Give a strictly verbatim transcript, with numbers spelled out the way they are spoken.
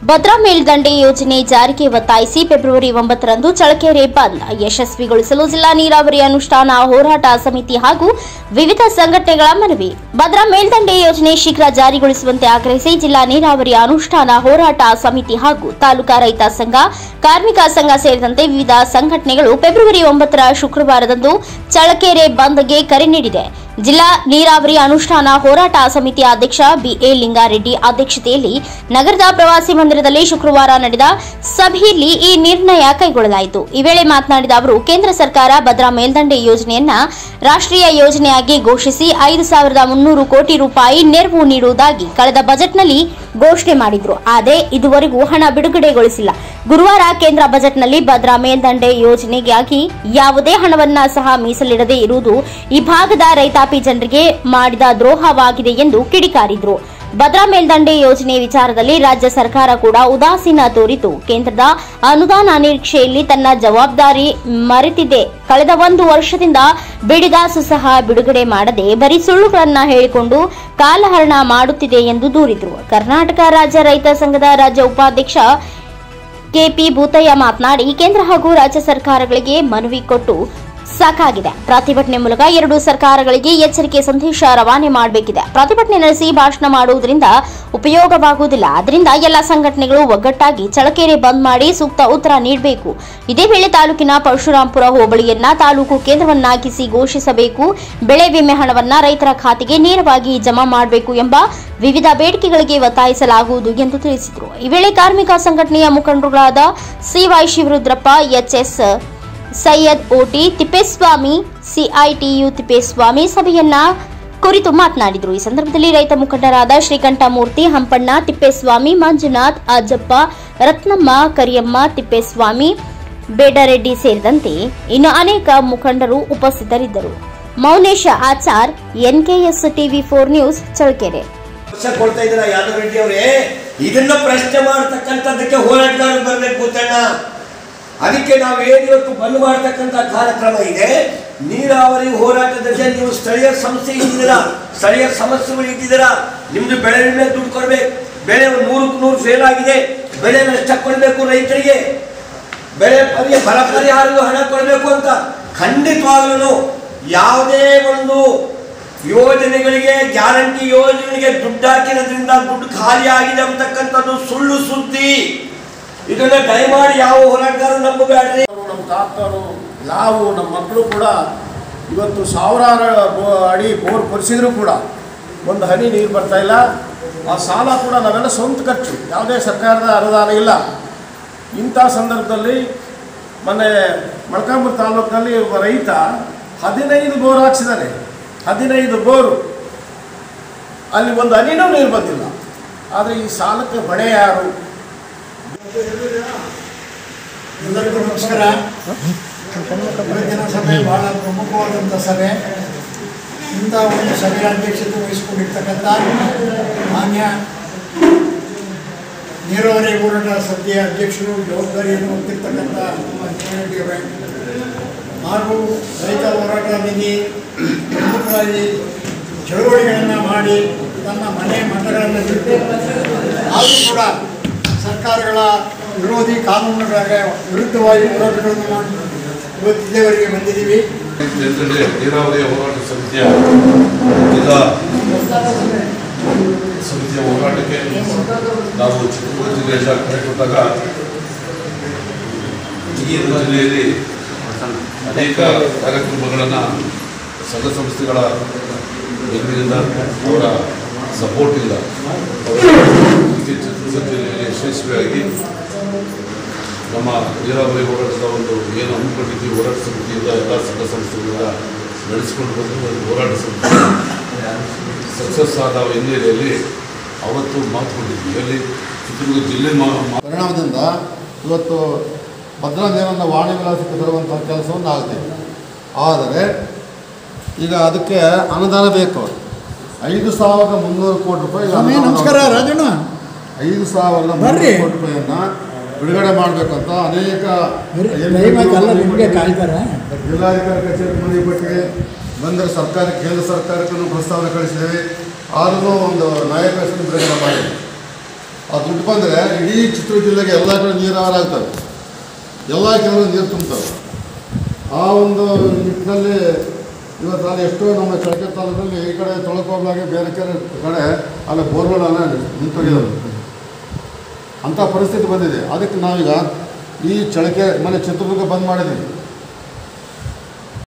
ಭದ್ರಾ ಮೇಲ್ದಂಡೆ ಯೋಜನೆ ಜಾರಿಗೆ ಒತ್ತಾಯಿಸಿ ಫೆಬ್ರವರಿ ಒಂಬತ್ತರಂದು ಚಳ್ಳಕೆರೆ ಬಂದ್ ಯಶಸ್ವಿಗೊಳಿಸಲು ಜಿಲ್ಲಾ ನೀರಾವರಿ ಅನುಷ್ಠಾನ ಹೋರಾಟ ಸಮಿತಿ ಹಾಗೂ ವಿವಿಧ ಸಂಘಟನೆಗಳ ಮನವಿ. ಭದ್ರಾ ಮೇಲ್ದಂಡೆ ಯೋಜನೆ ಶೀಘ್ರ ಜಾರಿಗೊಳಿಸುವಂತೆ ಆಗ್ರಹಿಸಿ ಜಿಲ್ಲಾ ನೀರಾವರಿ ಅನುಷ್ಠಾನ ಹೋರಾಟ ಸಮಿತಿ ಹಾಗೂ ತಾಲೂಕಾ ರೈತ ಸಂಘ, ಕಾರ್ಮಿಕ ಸಂಘ ಸೇರಿದಂತೆ ವಿವಿಧ ಸಂಘಟನೆಗಳು ಫೆಬ್ರವರಿ ಒಂಬತ್ತರ ಶುಕ್ರವಾರದಂದು ಚಳ್ಳಕೆರೆ ಬಂದ್ಗೆ ಕರೆ ನೀಡಿದೆ. ಜಿಲ್ಲಾ ನೀರಾವರಿ ಅನುಷ್ಠಾನ ಹೋರಾಟ ಸಮಿತಿಯ ಅಧ್ಯಕ್ಷ ಬಿಎ ಲಿಂಗಾರೆಡ್ಡಿ ಅಧ್ಯಕ್ಷತೆಯಲ್ಲಿ ನಗರದ ಪ್ರವಾಸಿ ಮಂದಿರದಲ್ಲಿ ಶುಕ್ರವಾರ ನಡೆದ ಸಭೆಯಲ್ಲಿ ಈ ನಿರ್ಣಯ ಕೈಗೊಳ್ಳಲಾಯಿತು. ಈ ವೇಳೆ ಮಾತನಾಡಿದ ಅವರು, ಕೇಂದ್ರ ಸರ್ಕಾರ ಭದ್ರಾ ಮೇಲ್ದಂಡೆ ಯೋಜನೆಯನ್ನ ರಾಷ್ಟ್ರೀಯ ಯೋಜನೆಯಾಗಿ ಘೋಷಿಸಿ ಐದು ಸಾವಿರದ ಮುನ್ನೂರು ಕೋಟಿ ರೂಪಾಯಿ ನೆರವು ನೀಡುವುದಾಗಿ ಕಳೆದ ಬಜೆಟ್ನಲ್ಲಿ ಘೋಷಣೆ ಮಾಡಿದ್ರು. ಆದರೆ ಇದುವರೆಗೂ ಹಣ ಬಿಡುಗಡೆಗೊಳಿಸಿಲ್ಲ. ಗುರುವಾರ ಕೇಂದ್ರ ಬಜೆಟ್ನಲ್ಲಿ ಭದ್ರಾ ಮೇಲ್ದಂಡೆ ಯೋಜನೆಗಾಗಿ ಯಾವುದೇ ಹಣವನ್ನ ಸಹ ಮೀಸಲಿಡದೇ ಇರುವುದು ಈ ಭಾಗದ ರೈತಾಪಿ ಜನರಿಗೆ ಮಾಡಿದ ದ್ರೋಹವಾಗಿದೆ ಎಂದು ಕಿಡಿಕಾರಿದ್ರು. ಭದ್ರಾ ಮೇಲ್ದಂಡೆ ಯೋಜನೆ ವಿಚಾರದಲ್ಲಿ ರಾಜ್ಯ ಸರ್ಕಾರ ಕೂಡ ಉದಾಸೀನ ತೋರಿತು ಕೇಂದ್ರದ ಅನುದಾನ ನಿರೀಕ್ಷೆಯಲ್ಲಿ ತನ್ನ ಜವಾಬ್ದಾರಿ ಮರೆತಿದೆ. ಕಳೆದ ಒಂದು ವರ್ಷದಿಂದ ಬಿಡಿಗಾಸು ಸಹ ಬಿಡುಗಡೆ ಮಾಡದೆ ಬರೀ ಸುಳ್ಳುಗಳನ್ನ ಹೇಳಿಕೊಂಡು ಕಾಲಹರಣ ಮಾಡುತ್ತಿದೆ ಎಂದು ದೂರಿದರು. ಕರ್ನಾಟಕ ರಾಜ್ಯ ರೈತ ಸಂಘದ ರಾಜ್ಯ ಉಪಾಧ್ಯಕ್ಷ ಕೆಪಿ ಭೂತಯ್ಯ ಮಾತನಾಡಿ, ಕೇಂದ್ರ ಹಾಗೂ ರಾಜ್ಯ ಸರ್ಕಾರಗಳಿಗೆ ಮನವಿ ಕೊಟ್ಟು ಸಾಕಾಗಿದೆ. ಪ್ರತಿಭಟನೆ ಮೂಲಕ ಎರಡು ಸರ್ಕಾರಗಳಿಗೆ ಎಚ್ಚರಿಕೆ ಸಂದೇಶ ರವಾನೆ ಮಾಡಬೇಕಿದೆ. ಪ್ರತಿಭಟನೆ ನಡೆಸಿ ಭಾಷಣ ಮಾಡುವುದರಿಂದ ಉಪಯೋಗವಾಗುವುದಿಲ್ಲ. ಆದ್ದರಿಂದ ಎಲ್ಲ ಸಂಘಟನೆಗಳು ಒಗ್ಗಟ್ಟಾಗಿ ಚಳ್ಳಕೆರೆ ಬಂದ್ ಮಾಡಿ ಸೂಕ್ತ ಉತ್ತರ ನೀಡಬೇಕು. ಇದೇ ವೇಳೆ ತಾಲೂಕಿನ ಪರಶುರಾಂಪುರ ಹೋಬಳಿಯನ್ನ ತಾಲೂಕು ಕೇಂದ್ರವನ್ನಾಗಿಸಿ ಘೋಷಿಸಬೇಕು. ಬೆಳೆ ವಿಮೆ ಹಣವನ್ನ ರೈತರ ಖಾತೆಗೆ ನೇರವಾಗಿ ಜಮಾ ಮಾಡಬೇಕು ಎಂಬ ವಿವಿಧ ಬೇಡಿಕೆಗಳಿಗೆ ಒತ್ತಾಯಿಸಲಾಗುವುದು ಎಂದು ತಿಳಿಸಿದರು. ಈ ವೇಳೆ ಕಾರ್ಮಿಕ ಸಂಘಟನೆಯ ಮುಖಂಡರುಗಳಾದ CY Shivarudrappa, HS Syed OT Tippeswamy, CITU Tippeswamy ಸಭೆಯನ್ನ ಕುರಿತು ಮಾತನಾಡಿದರು. ಈ ಸಂದರ್ಭದಲ್ಲಿ ರೈತ ಮುಖಂಡರಾದ ಶ್ರೀಕಂಠಮೂರ್ತಿ, ಹಂಪಣ್ಣ ತಿಪ್ಪೇಸ್ವಾಮಿ, ಮಂಜುನಾಥ್, ಅಜ್ಜಪ್ಪ, ರತ್ನಮ್ಮ, ಕರಿಯಮ್ಮ ತಿಪ್ಪೇಸ್ವಾಮಿ, ಬೇಡರೆಡ್ಡಿ ಸೇರಿದಂತೆ ಇನ್ನು ಅನೇಕ ಮುಖಂಡರು ಉಪಸ್ಥಿತರಿದ್ದರು. Mounesha Achar, NKS TV four news, Challakere. ಇದನ್ನ ಪ್ರಶ್ನೆ ಮಾಡತಕ್ಕಂಥದ್ದಕ್ಕೆ ಹೋರಾಟಗಾರರು ಬರಬೇಕು ತಣ್ಣ. ಅದಕ್ಕೆ ನಾವು ಏನು ಇವತ್ತು ಬಂದ್ ಮಾಡತಕ್ಕಂಥ ಕಾರ್ಯಕ್ರಮ ಇದೆ. ನೀರಾವರಿ ಹೋರಾಟದಲ್ಲಿ ನೀವು ಸ್ಥಳೀಯ ಸಮಸ್ಯೆ ಇಟ್ಟಿದ್ದೀರಾ, ಸ್ಥಳೀಯ ಸಮಸ್ಯೆಗಳು ಇಟ್ಟಿದ್ದೀರಾ. ನಿಮ್ದು ಬೆಳೆ ವಿಮೆ ದುಡ್ಡು ಕೊಡ್ಬೇಕು. ಬೆಳೆ ನೂರಕ್ಕೆ ನೂರು ಫೇಲ್ ಆಗಿದೆ. ಬೆಳೆ ನಷ್ಟ ಕೊಡಬೇಕು ರೈತರಿಗೆ. ಬೆಳೆ ಪರಿ ಬರ ಪರಿಹಾರಗಳು ಹಣ ಕೊಡಬೇಕು ಅಂತ ಖಂಡಿತವಾಗಲೂ ಯಾವುದೇ ಒಂದು ಯೋಜನೆಗಳಿಗೆ, ಗ್ಯಾರಂಟಿ ಯೋಜನೆಗೆ ದುಡ್ಡು ಹಾಕಿರೋದ್ರಿಂದ ದುಡ್ಡು ಖಾಲಿ ಆಗಿದೆ ಅಂತಕ್ಕಂಥದ್ದು ಸುಳ್ಳು ಸುದ್ದಿ. ಇದನ್ನ ದಯಮಾಡಿ ಯಾವ ಹೋರಾಟಗಾರ ನಂಬಬೇಡ್ರಿ. ನಮ್ಮ ತಾತರು, ನಾವು, ನಮ್ಮ ಮಕ್ಕಳು ಕೂಡ ಇವತ್ತು ಸಾವಿರಾರು ಅಡಿ ಬೋರ್ ಕೊರೆಸಿದ್ರು ಕೂಡ ಒಂದು ಹನಿ ನೀರು ಬರ್ತಾ ಇಲ್ಲ. ಆ ಸಾಲ ಕೂಡ ನಾವೆಲ್ಲ ಸ್ವಂತ ಖರ್ಚು, ಯಾವುದೇ ಸರ್ಕಾರದ ಅನುದಾನ ಇಲ್ಲ. ಇಂಥ ಸಂದರ್ಭದಲ್ಲಿ ಮೊನ್ನೆ ಮೊಳಕಾಲ್ಮೂರು ತಾಲೂಕಿನಲ್ಲಿ ಒಬ್ಬ ರೈತ ಹದಿನೈದು ಬೋರ್ ಹಾಕ್ಸಿದ್ದಾನೆ. ಹದಿನೈದು ಬೋರು, ಅಲ್ಲಿ ಒಂದು ಹನಿನೂ ನೀರು ಬಂದಿಲ್ಲ. ಆದರೆ ಈ ಸಾಲಕ್ಕೆ ಹೊಣೆ ಯಾರು? ಎಲ್ಲರಿಗೂ ನಮಸ್ಕಾರ. ಇವತ್ತಿನ ಸಭೆ ಬಹಳ ಪ್ರಮುಖವಾದಂಥ ಸಭೆ. ಇಂಥ ಒಂದು ಸಭೆಯ ಅಧ್ಯಕ್ಷತೆ ವಹಿಸಿಕೊಂಡಿರ್ತಕ್ಕಂಥ ಮಾನ್ಯ ನೀರಾವರಿ ಹೋರಾಟ ಸಮಿತಿಯ ಅಧ್ಯಕ್ಷರು, ಜವಾಬ್ದಾರಿಯನ್ನು ಹೊತ್ತಿರ್ತಕ್ಕಂಥ ರೆಡ್ಡಿಯವರೇ ಹಾಗೂ ರೈತ ಹೋರಾಟ ನಿಧಿ ಪ್ರಮುಖವಾಗಿ ಚಳುವಳಿಗಳನ್ನು ಮಾಡಿ ತನ್ನ ಮನೆ ಮಠಗಳನ್ನು ಬಿಟ್ಟು ಆದರೂ ಕೂಡ ಸರ್ಕಾರಗಳ ವಿರೋಧಿ ಕಾನೂನುಗಳ ವಿರುದ್ಧವಾಗಿ ಹೋರಾಟಗಳನ್ನು ಮಾಡಿ ಇವತ್ತು ಇಲ್ಲಿಯವರೆಗೆ ಬಂದಿದ್ದೀವಿ. ನೀರಾವರಿ ಹೋರಾಟ ಸಮಿತಿಯ ಜಿಲ್ಲಾ ಸಮಿತಿಯ ಹೋರಾಟಕ್ಕೆ ನಾವು ಚಿತ್ರದುರ್ಗ ಜಿಲ್ಲೆಯ ಕರೆ ಕೊಟ್ಟಾಗ ಈ ಜಿಲ್ಲೆಯಲ್ಲಿ ಅನೇಕ ಕಾರ್ಯಕ್ರಮಗಳನ್ನು ಸಂಘ ಸಂಸ್ಥೆಗಳ ಬೆಂಬಲಿಂದ, ಅವರ ಸಪೋರ್ಟ್ ಇಲ್ಲ, ಚಿತ್ರದುರ್ಗ ಜಿಲ್ಲೆಯಲ್ಲಿ ಯಶಸ್ವಿಯಾಗಿ ನಮ್ಮ ನೀರಾವರಿ ಹೋರಾಟದ ಒಂದು ಏನು ಹಮ್ಮಿಕೊಂಡಿದ್ದೀವಿ ಹೋರಾಟ ಸಮಿತಿಯಿಂದ ಎಲ್ಲ ಸಂಘ ಸಂಸ್ಥೆಗಳಿಂದ ನಡೆಸಿಕೊಂಡು ಬಂದು ಒಂದು ಹೋರಾಟ ಸಮಿತಿ ಸಕ್ಸಸ್ ಆದ ಹಿನ್ನೆಲೆಯಲ್ಲಿ ಅವತ್ತು ಮಾತುಕೊಂಡಿದ್ವಿ. ಅಲ್ಲಿ ಚಿತ್ರದುರ್ಗ ಜಿಲ್ಲೆ ಪರಿಣಾಮದಿಂದ ಇವತ್ತು ಭದ್ರಾ ನೀರನ್ನು ವಾಣಿ ವಿಲಾಸಕ್ಕೆ ತರುವಂಥ ಕೆಲಸವನ್ನು ಆಗ್ತೇವೆ. ಆದರೆ ಈಗ ಅದಕ್ಕೆ ಅನುದಾನ ಬೇಕು. ಐದು ಸಾವಿರದ ಮುನ್ನೂರು ಕೋಟಿ ರೂಪಾಯಿ ನಮಸ್ಕಾರ ರಾಜಣ್ಣ ಐದು ಸಾವಿರದ ಮುನ್ನೂರು ಕೋಟಿ ರೂಪಾಯಿಯನ್ನು ಬಿಡುಗಡೆ ಮಾಡಬೇಕಂತ ಅನೇಕ ಜಿಲ್ಲಾಧಿಕಾರಿ ಕಚೇರಿ ಮನವಿ ಪಟ್ಟಿಗೆ ಬಂದರೆ ಸರ್ಕಾರ ಕೇಂದ್ರ ಸರ್ಕಾರಕ್ಕೂ ಪ್ರಸ್ತಾವನೆ ಕಳಿಸಿದ್ದೇವೆ. ಆದರೂ ಒಂದು ನಾಯಕರನ್ನು ಬಿಡುಗಡೆ ಮಾಡಿ ಆ ದುಡ್ಡು ಬಂದರೆ ಇಡೀ ಚಿತ್ರದುರ್ಗ ಜಿಲ್ಲೆಗೆ ಎಲ್ಲ ಕಡೆ ನೀರಾವರಿ ಆಗ್ತವೆ, ಎಲ್ಲ ಕೆಲವು ನೀರು ತುಂಬ್ತವೆ. ಆ ಒಂದು ನಿಟ್ಟಿನಲ್ಲಿ ಇವತ್ತು ಅಲ್ಲಿ ಎಷ್ಟೋ ನಮ್ಮ ಚಳ್ಳಕೆರೆ ತಾಲೂಕಲ್ಲಿ ಈ ಕಡೆ ತೊಳಕೋಬ್ಲಾಗೆ ಬೇರೆ ಕಡೆ ಕಡೆ ಅಲ್ಲಿ ಬೋರ್ವೆಲ್ಲ ನಿಂತೋಗಿದ್ದಾವೆ. ಅಂಥ ಪರಿಸ್ಥಿತಿ ಬಂದಿದೆ. ಅದಕ್ಕೆ ನಾವೀಗ ಈ ಚಳ್ಳಕೆರೆ ಮನೆ ಚಿತ್ರದುರ್ಗ ಬಂದ್ ಮಾಡಿದ್ದೀವಿ.